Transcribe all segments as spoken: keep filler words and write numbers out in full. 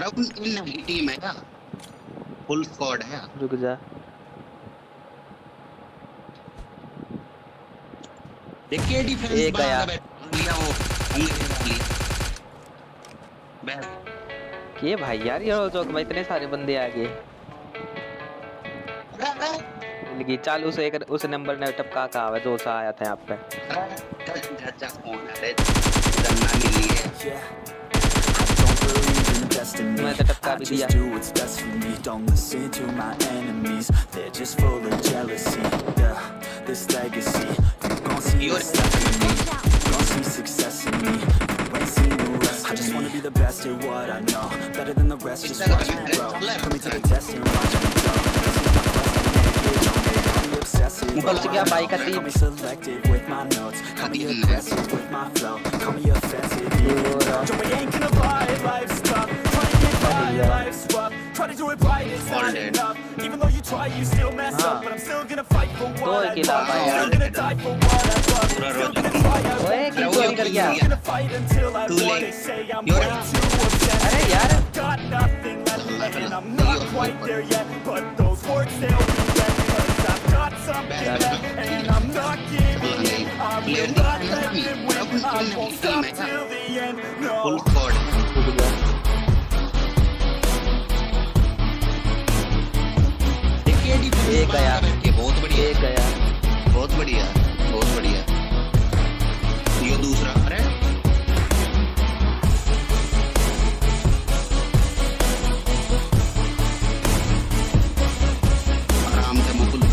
अरे उनकी टीम है क्या? फुल स्क्वाड है। रुक जा देखिए डिफेंस एक बना लिया वो होंगे बैठ के भाई यार ये चौक में इतने सारे बंदे आ गए। लगी चालू से एक उस नंबर ने टपका का आवे जो सा आया था यहाँ पे। जा कौन है जानना मिली है। मैं तो टपका भी दिया। I just wanna be the best at what I know, better than the rest, just watch me grow. Put me to the test and watch me go. Mughal से क्या बाइक आती? Call me selective with my notes, call me aggressive with my flow, call me offensive. Joe, we ain't gonna lie, life's tough. Try to get by, life's rough. Try to do it right, it's not enough. Even though you try, you still mess up. But I'm still gonna fight for what I love. I'm still gonna die for what I love. Still gonna try, I won't give up. I'm gonna fight until I won. They say I'm way too obsessed. I've got nothing left, and I'm not quite there yet. But those words, they'll regret. Cause I've got something left, and I'm not giving in. I will not let them win. I won't stop till the end. No. एक गया बहुत बढ़िया एक गया बहुत बढ़िया बहुत बढ़िया। ये दूसरा अरे आराम से Mukul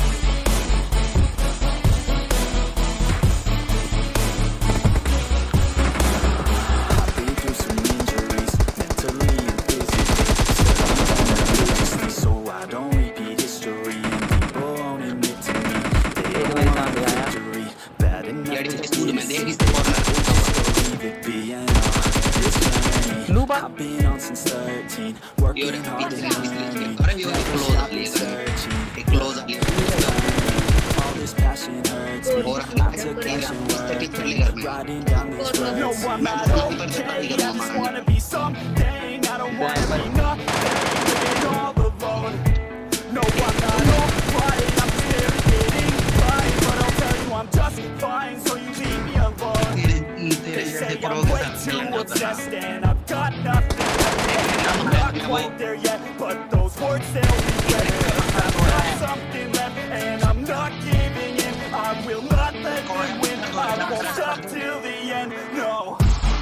I've been on since thirteen, working hard and learning, never stopping searching. All this passion hurts me, I took action working, riding down this road. No, I'm not okay, I just wanna be something, I don't wanna be nothing, living all alone. No, I'm not alright, I'm still getting by, but I'll tell you I'm just fine, so you leave me alone. They say I'm way too obsessed and I've got nothing left. I'm not quite there yet, but those words, they'll regret. I've got something left and I'm not giving in. I will not let them win. I won't stop till the end, no.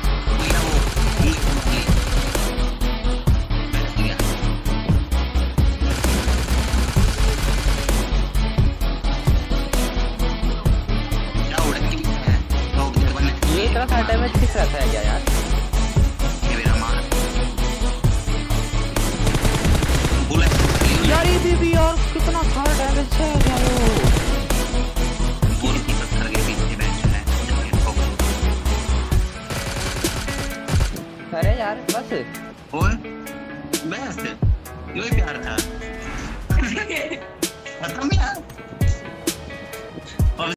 ये इतना सारा damage किस रहा था क्या यार? यार ये बीबी यार कितना सारा डैमेज है यार बोल की पत्थर के पीछे बैठ है। अरे यार बस और बस यही प्यार था खत्म यार।